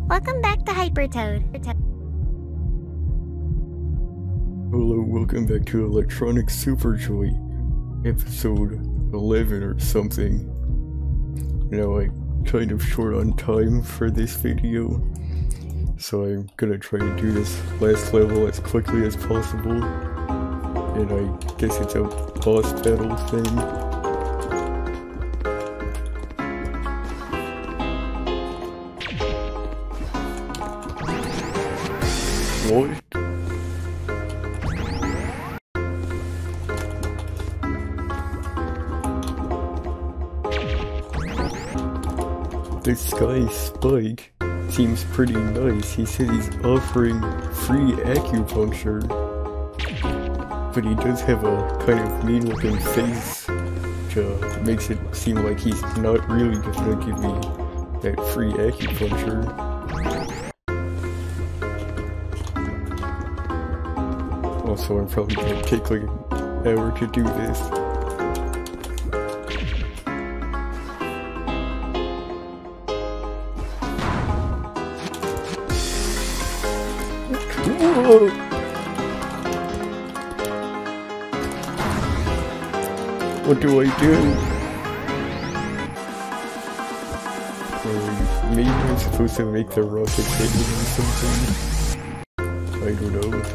Welcome back to Hypertoad. Hello, welcome back to Electronic Superjoy, episode 11 or something. Now I'm kind of short on time for this video, so I'm gonna try to do this last level as quickly as possible, and I guess it's a boss battle thing. What? This guy Spike seems pretty nice. He said he's offering free acupuncture, but he does have a kind of mean looking face, which makes it seem like he's not really gonna give me that free acupuncture. Also, I'm probably gonna take like an hour to do this. Whoa. What do I do? Maybe I'm supposed to make the rocket bigger or something? I don't know.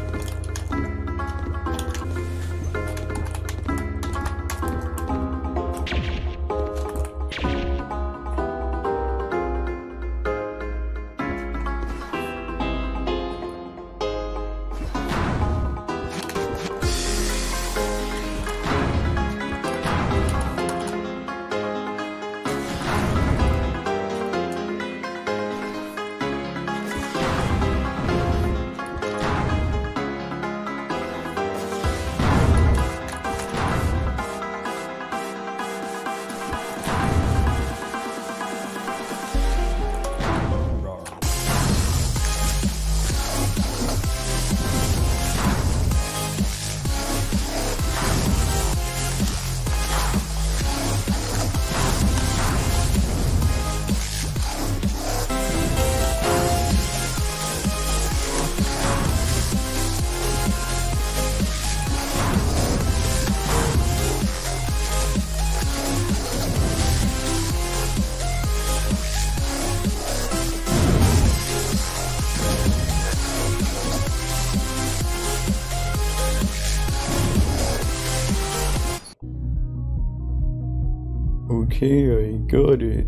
Okay, I got it.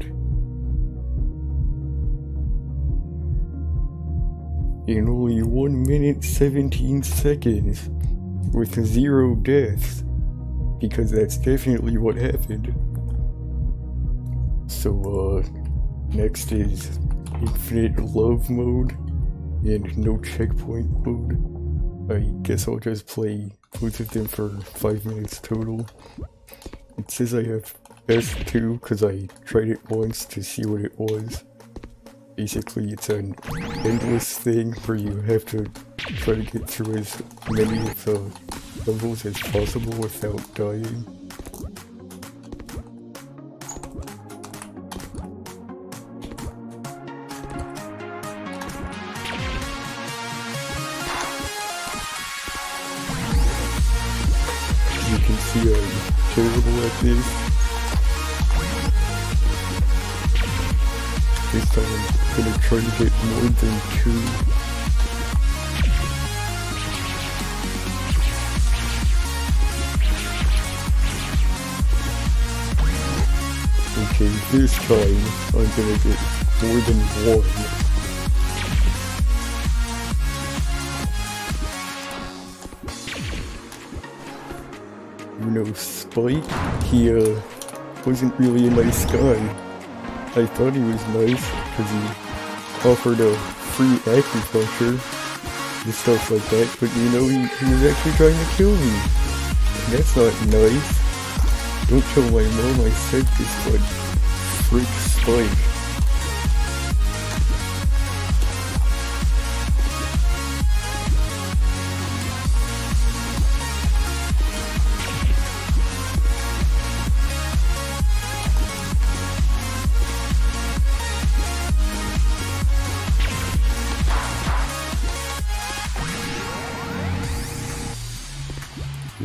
In only 1 minute 17 seconds, with 0 deaths, because that's definitely what happened. So, next is Infinite Love mode, and no checkpoint mode. I guess I'll just play both of them for 5 minutes total. It says I have S2 because I tried it once to see what it was. Basically, it's an endless thing where you have to try to get through as many of the levels as possible without dying. You can see I'm terrible at this. This time I'm gonna try to get more than 2. Okay, this time I'm gonna get more than 1. You know, Spike, he wasn't really a nice guy. I thought he was nice because he offered a free acupuncture and stuff like that, but you know, he was actually trying to kill me. And that's not nice. Don't tell my mom I said this, but freak Spike.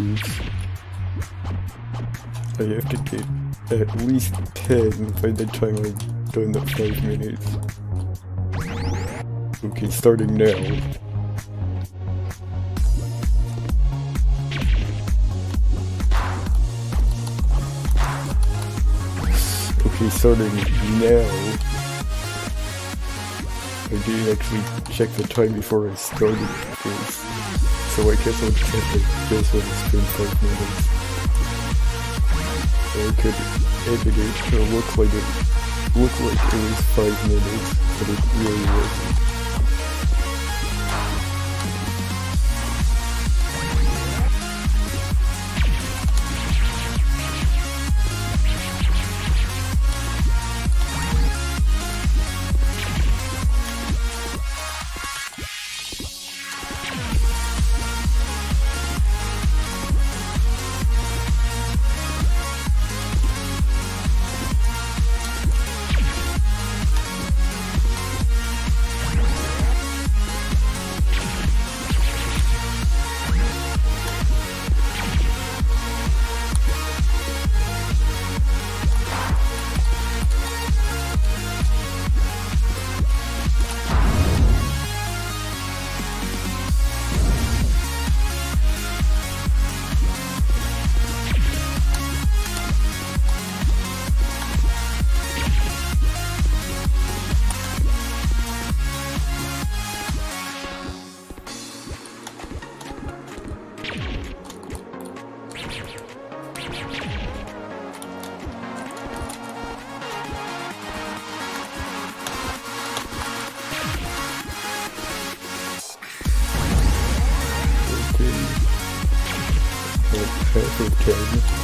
minutes. I have to get at least 10 by the time I'm done the 5 minutes. Okay, starting now. Okay, starting now. I didn't actually check the time before I started this, so I guess I'll just have to guess when it's been 5 minutes. I could edit it to look like it was 5 minutes, but it really wasn't. Half of 10.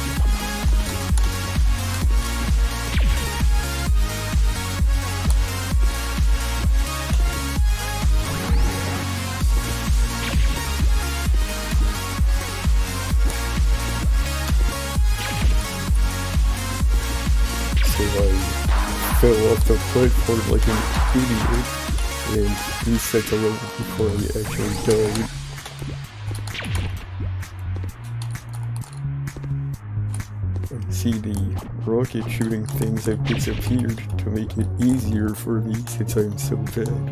So I fell off the platform like an idiot and reset the level before I actually died. See, the rocket shooting things have disappeared to make it easier for me since I'm so bad.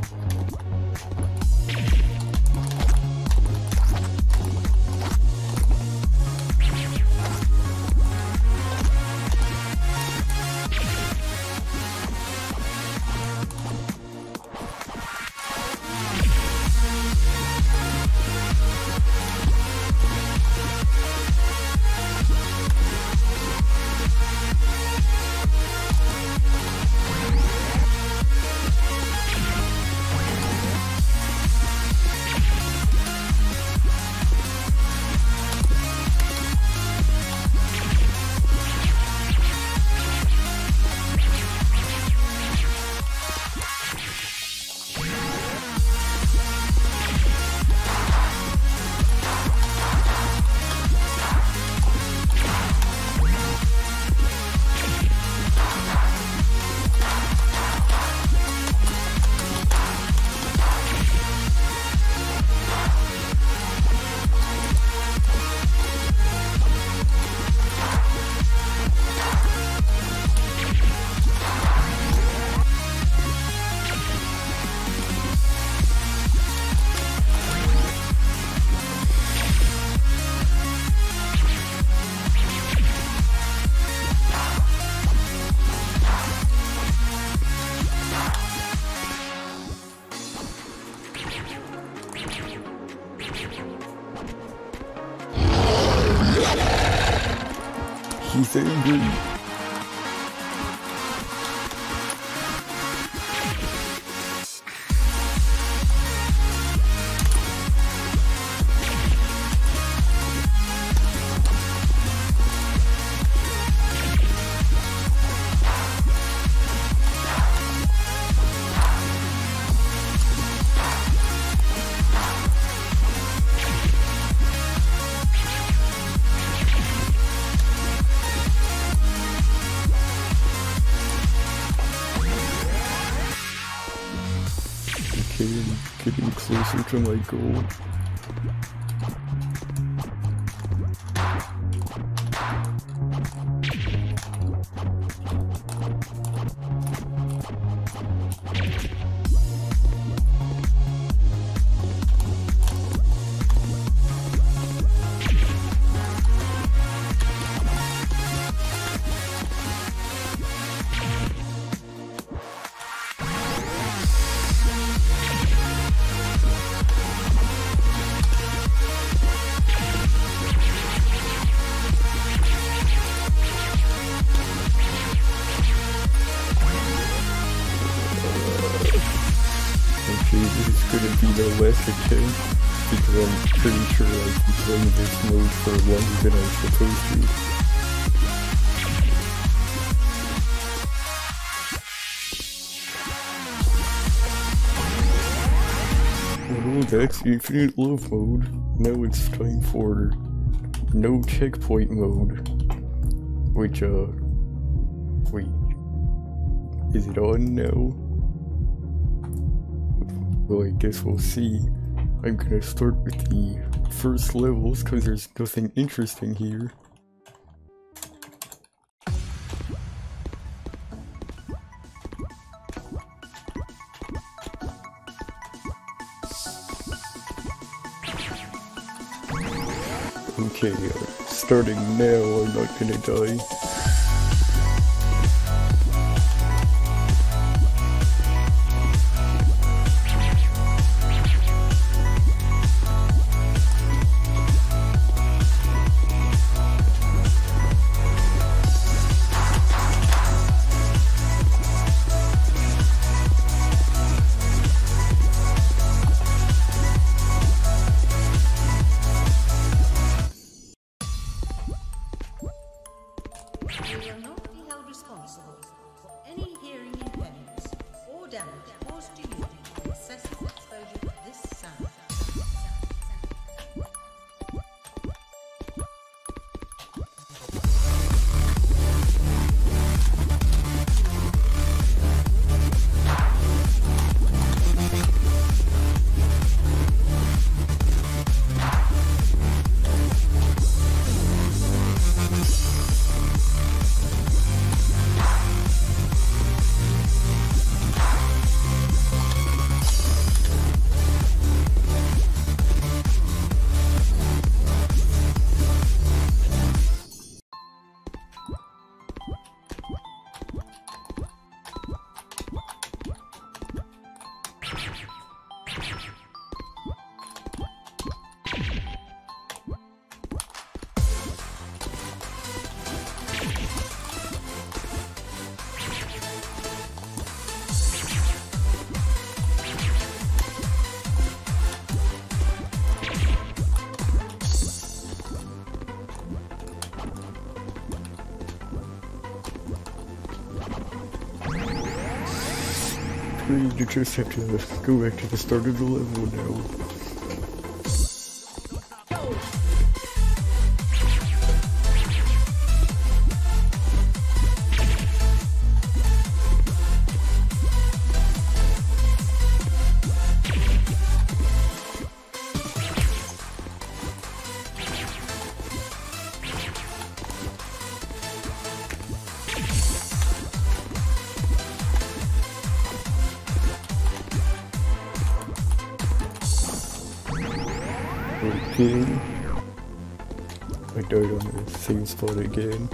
He's angry. Okay, I'm getting closer to my goal. Okay, this is gonna be the last attempt because I'm pretty sure I've been playing this mode for longer than I'm supposed to. Well, that's Infinite Love mode. Now it's time for No Checkpoint mode. Which, wait. Is it on now? Well, I guess we'll see. I'm gonna start with the first levels because there's nothing interesting here. Okay, starting now, I'm not gonna die. You will not be held responsible for any hearing impairments or damage caused to you due to excessive exposure to this sound. You just have to go back to the start of the level now. Okay. I died on the same spot again.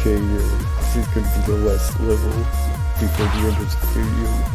Okay, this is gonna be the last level before the end of the video.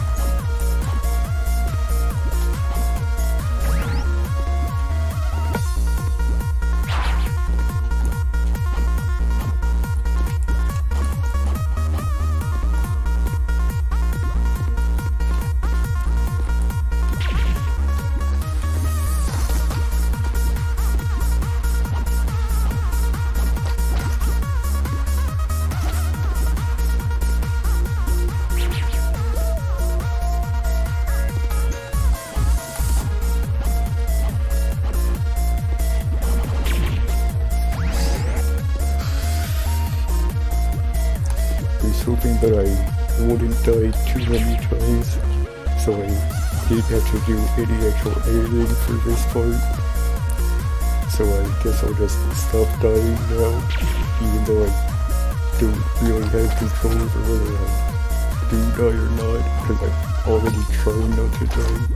Hoping that I wouldn't die too many times, so I didn't have to do any actual editing for this part. So I guess I'll just stop dying now, even though I don't really have control over whether I do die or not, because I'm already trying not to die.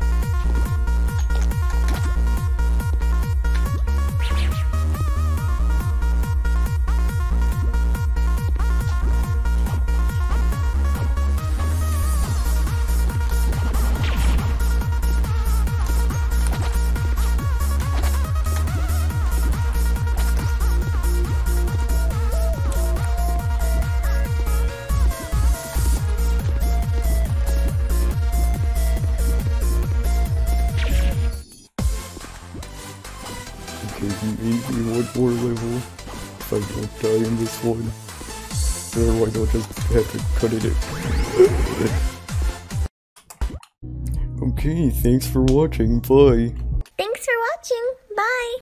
Okay, maybe one more level if I don't die in this one. Otherwise I'll just have to cut it in. Okay, thanks for watching, bye! Thanks for watching, bye!